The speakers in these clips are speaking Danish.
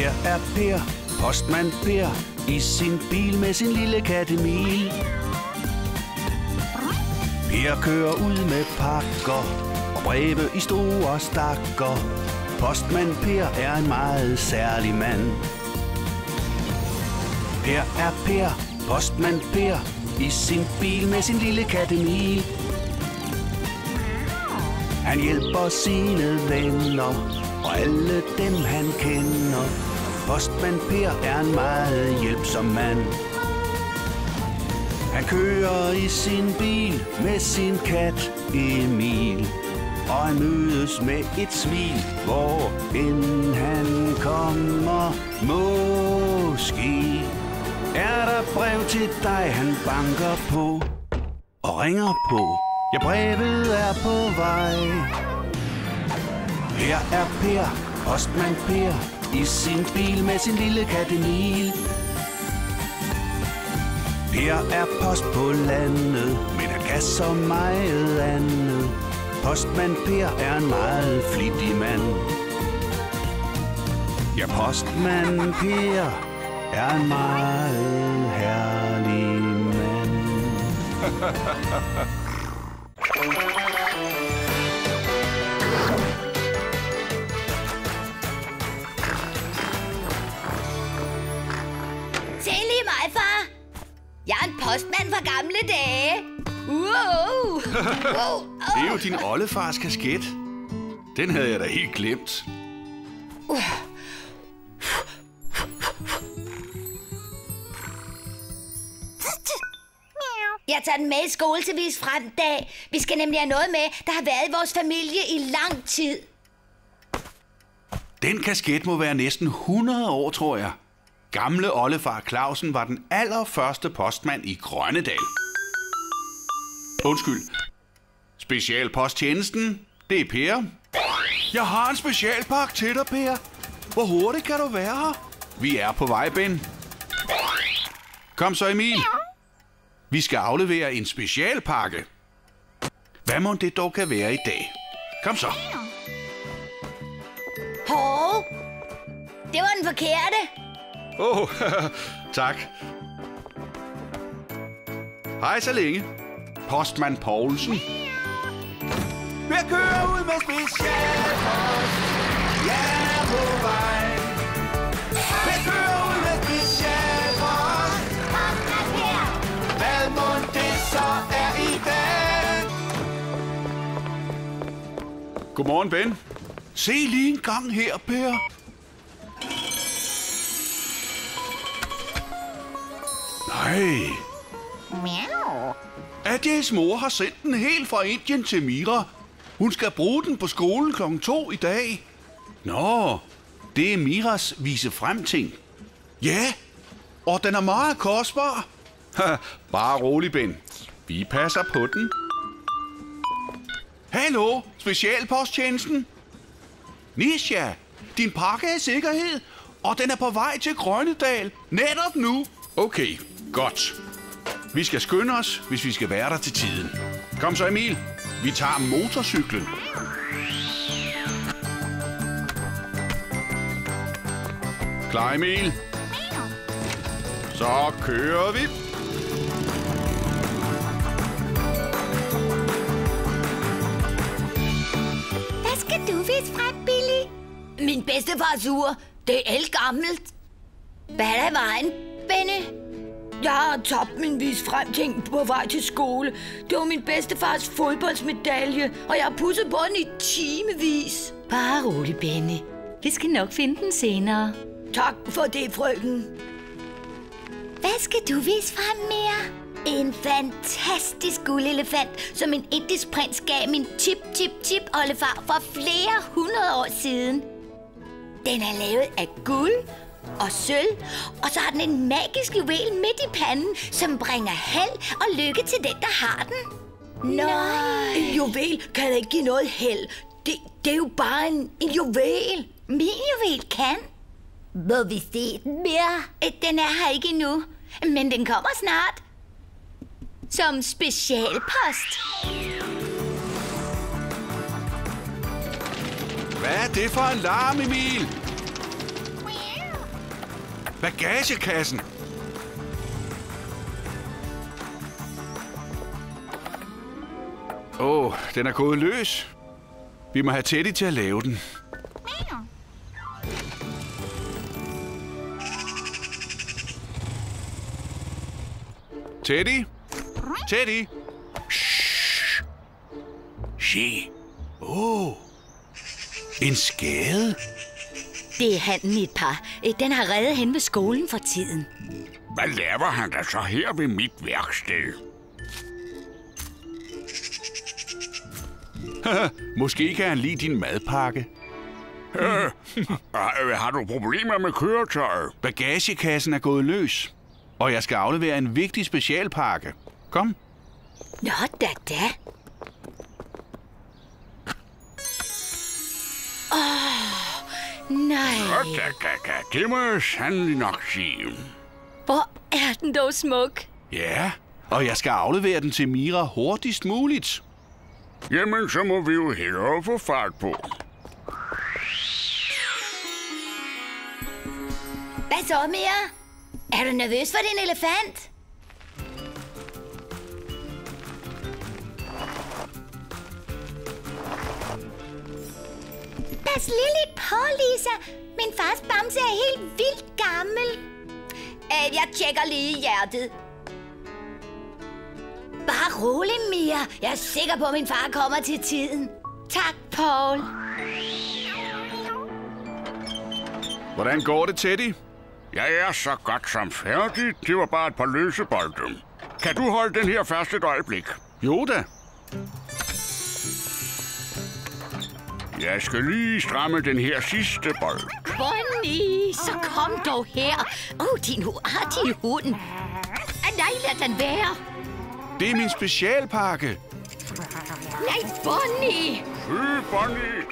Her er Per, postmand Per, i sin bil med sin lille kat Emil. Per kører ud med pakker og breve i store stakker. Postmand Per er en meget særlig mand. Per er Per, postmand Per, i sin bil med sin lille kat Emil. Han hjælper sine venner og alle dem han kender. Postmand Per er en meget hjælpsom mand. Han kører i sin bil med sin kat Emil, og han mødes med et smil, hvor end han kommer. Måske er der brev til dig, han banker på og ringer på. Ja, brevet er på vej. Her er Per, postmand Per, i sin bil med sin lille kat Emil. Per er post på landet, men han kan så meget andet. Postmand Per er en meget flittig mand. Ja, postmand Per er en meget herlig mand. Se lige mig, far. Jeg er en postmand fra gamle dage. Wow. Det er jo din oldefars kasket. Den havde jeg da helt glemt. Jeg tager den med i skole til vis frem dag. Vi skal nemlig have noget med, der har været i vores familie i lang tid. Den kasket må være næsten 100 år, tror jeg. Gamle oldefar Clausen var den allerførste postmand i Grønnedal. Undskyld. Specialposttjenesten, det er Per. Jeg har en specialpakke til dig, Per. Hvor hurtigt kan du være her? Vi er på vej, Ben. Kom så, Emil. Vi skal aflevere en specialpakke. Hvad må det dog kan være i dag? Kom så. Hov, det var den forkerte. Tak. Hej så længe. Postmand Poulsen. Jeg kører ud med specialpost. Jeg er på vej. Jeg kører ud med specialpost. Postmand Per. Hvad må det så er i dag? Godmorgen, Ben. Se lige en gang her, Per. Nej. Miau. Adjes mor har sendt den helt fra Indien til Mira. Hun skal bruge den på skolen kl. 2 i dag. Nå, det er Miras vise frem ting. Ja, og den er meget kostbar. Bare rolig, Ben. Vi passer på den. Hallo, specialposttjenesten. Nisha, din pakke er i sikkerhed, og den er på vej til Grønnedal netop nu. Okay, godt. Vi skal skynde os, hvis vi skal være der til tiden. Kom så, Emil. Vi tager motorcyklen. Klar, Emil? Så kører vi. Hvad skal du vise frem, Billy? Min bedstefars ur. Det er elgammelt. Hvad er der i vejen, Benny? Jeg har tabt min vis frem ting på vej til skole. Det var min bedstefars fodboldsmedalje, og jeg har pudset på den i timevis. Bare rolig, Benny. Vi skal nok finde den senere. Tak for det, frøken. Hvad skal du vise frem mere? En fantastisk guldelefant, som en indisk prins gav min tip-oldefar for flere 100 år siden. Den er lavet af guld og sølv, og så har den en magisk juvel midt i panden, som bringer held og lykke til den, der har den. Nej. En juvel kan da ikke give noget held. Det er jo bare en juvel. Min juvel kan. Må vi se den mere? Den er her ikke endnu, men den kommer snart. Som specialpost. Hvad er det for en larm, Emil? Bagagekassen! Den er gået løs. Vi må have Teddy til at lave den. Teddy? Teddy? Shh. Se. En skade? Det er handen i et par. Den har reddet hen ved skolen for tiden. Hvad laver han da så her ved mit værksted? Måske kan han lide din madpakke. Har du problemer med køretøjet? Bagagekassen er gået løs, og jeg skal aflevere en vigtig specialpakke. Kom. Nå da. Nej. Det må jeg sandelig nok sige. Hvor er den dog smuk? Ja, og jeg skal aflevere den til Mira hurtigst muligt. Jamen, så må vi jo hellere få fart på. Hvad så, Mira? Er du nervøs for din elefant? Pas lige lidt på, Lisa. Min fars bamse er helt vildt gammel. Jeg tjekker lige hjertet. Bare rolig, Mia. Jeg er sikker på, at min far kommer til tiden. Tak, Paul. Hvordan går det, Teddy? Jeg er så godt som færdig. Det var bare et par løse bolde. Kan du holde den her fast et øjeblik? Jo da. Jeg skal lige stramme den her sidste bold. Bonnie, så kom dog her. Din uartige hund. Nej, lad den være. Det er min specialpakke. Nej, Bonnie. Bonnie.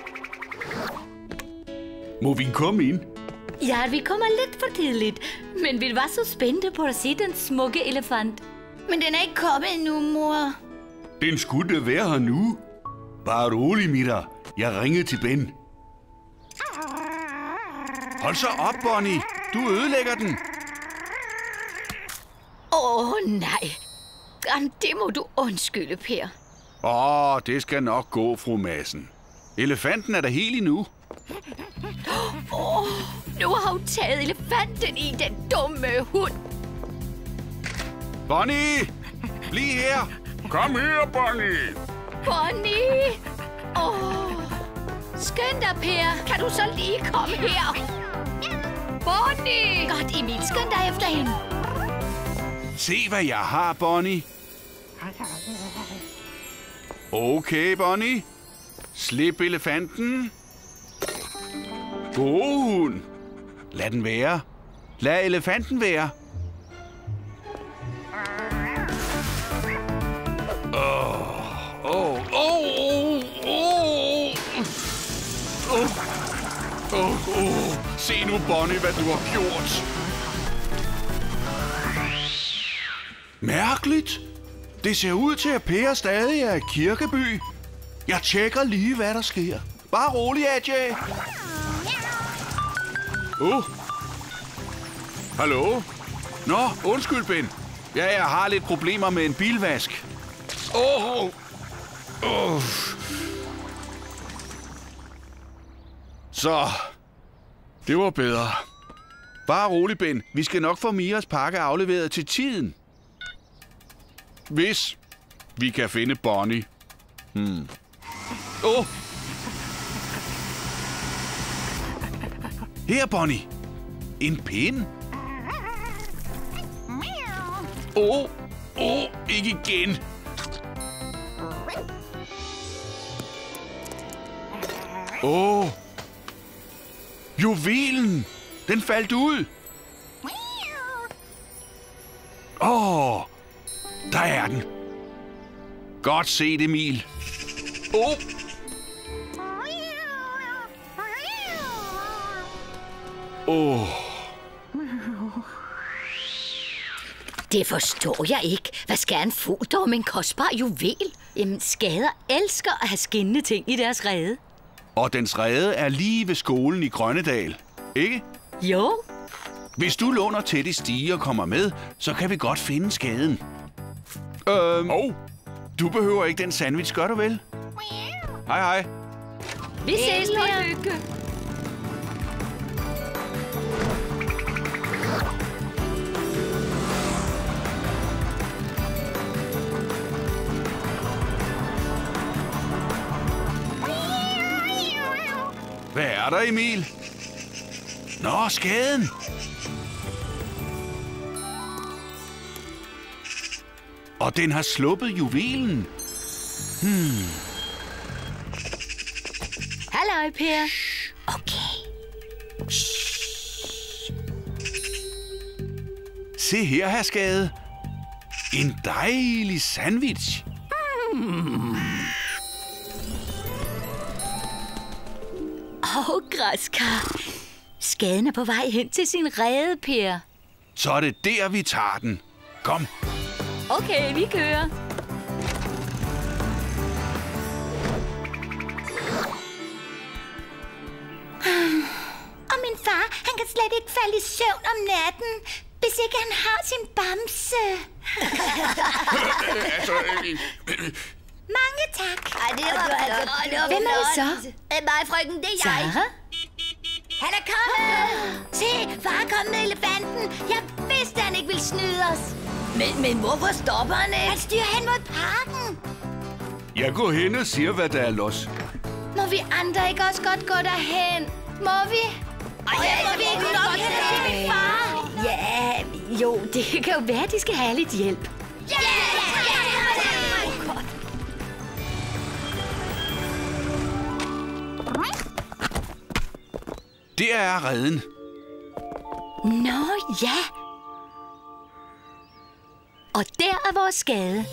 Må vi komme ind? Ja, vi kommer lidt for tidligt, men vi var så spændte på at se den smukke elefant. Men den er ikke kommet endnu, mor. Den skulle da være her nu. Bare rolig, Mira. Jeg ringede til Ben. Hold så op, Bonnie. Du ødelægger den. Nej. Jamen, det må du undskylde, Per. Det skal nok gå, fru Madsen. Elefanten er der helt endnu. Nu har hun taget elefanten i, den dumme hund. Bonnie! Bliv her! Kom her, Bonnie! Bonnie! Skynd dig, Per. Kan du så lige komme her? Bonnie! Godt, Emil. Skynd dig efter hende. Se, hvad jeg har, Bonnie. Okay, Bonnie. Slip elefanten. God hund. Lad den være. Lad elefanten være. Se nu, Bonnie, hvad du har gjort. Mærkeligt. Det ser ud til, at Per stadig er i Kirkeby. Jeg tjekker lige, hvad der sker. Bare rolig, AJ. Hallo? Nå, undskyld, Ben. Ja, jeg har lidt problemer med en bilvask. Så, det var bedre. Bare rolig, Ben. Vi skal nok få Miras pakke afleveret til tiden. Hvis vi kan finde Bonnie. Her, Bonnie. En pind. Ikke igen. Juvelen. Den faldt ud. Der er den. Godt set, Emil. Det forstår jeg ikke. Hvad skal en fugl dog med en kostbar juvel? Jamen, skader elsker at have skinnende ting i deres rede. Og dens rede er lige ved skolen i Grønnedal, ikke? Jo. Hvis du låner Teddys stige og kommer med, så kan vi godt finde skaden. Du behøver ikke den sandwich, gør du vel? Hej, hej. Vi ses, Per. Hvad er der, Emil? Nå, skaden. Og den har sluppet juvelen. Halløj, Per. Okay. Se her, herr Skade. En dejlig sandwich. Græskar. Skaden er på vej hen til sin rede, Per. Så er det der, vi tager den. Kom. Okay, vi kører. Og min far, han kan slet ikke falde i søvn om natten, hvis ikke han har sin bamse. Mange tak. Ej, det var flot. Hvem er det så? Mig, frøken, det er jeg. Sarah? Han er kommet! Se, far er kommet med elefanten. Jeg vidste, han ikke ville snyde os. Men hvorfor stopper han Han ikke? styrer hen mod parken. Jeg går hen og siger, hvad der er los. Må vi andre ikke også godt gå derhen? Må vi? Ej, Må vi ikke nok hen til min far? Ja, jo, det kan jo være, at de skal have lidt hjælp. Det er reden. Nå, ja. Og der er vores skade.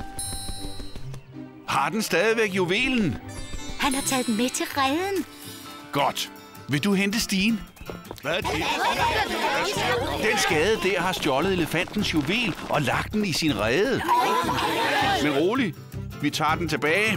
Har den stadigvæk juvelen? Han har taget den med til reden. Godt. Vil du hente stigen? Hvad er det? Den skade der har stjålet elefantens juvel og lagt den i sin rede. Men rolig. Vi tager den tilbage.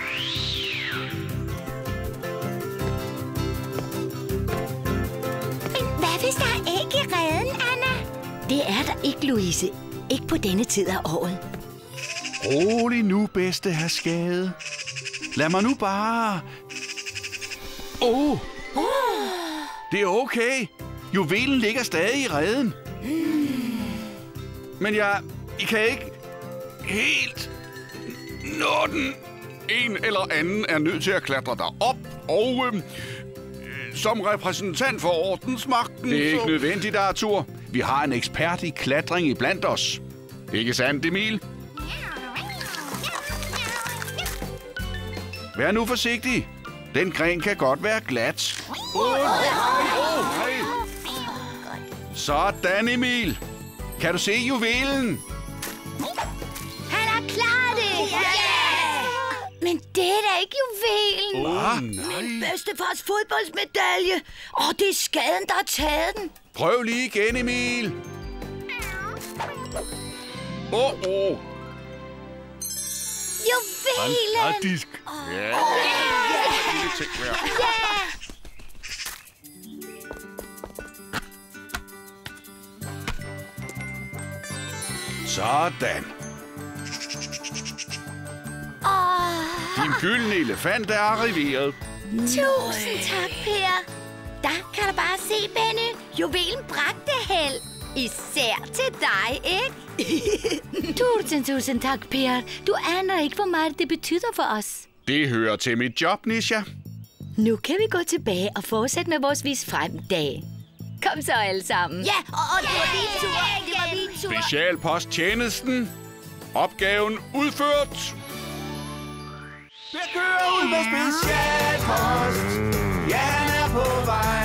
Hvad hvis der er æg i reden, Anna? Det er der ikke, Louise. Ikke på denne tid af året. Rolig nu, bedste herr Skade. Lad mig nu bare... Det er okay. Juvelen ligger stadig i reden. Men I kan ikke helt... Når den en eller anden er nødt til at klatre derop, og som repræsentant for ordensmagten... Det er ikke nødvendigt, Arthur. Vi har en ekspert i klatring iblandt os. Ikke sandt, Emil? Vær nu forsigtig. Den gren kan godt være glat. Sådan, Emil. Kan du se juvelen? Han har klaret det! Men det er da ikke juvelen. Nej. Bedstefars fodboldsmedalje. Det er skaden, der har taget den. Prøv lige igen, Emil. Juvelen! Fantastisk. Ja. Sådan. Din gyldne elefant er arriveret. Tusind tak, Per. Der kan du bare se, Benny. Juvelen bragte held. Især til dig, ikke? Tusind tak, Per. Du aner ikke, hvor meget det betyder for os. Det hører til mit job, Nisha. Nu kan vi gå tilbage og fortsætte med vores vis frem-dag. Kom så alle sammen. Ja, og det var min tur. Det var min tur. Specialposttjenesten. Opgaven udført. Jeg kører ud med specialpost. Jeg er på vej.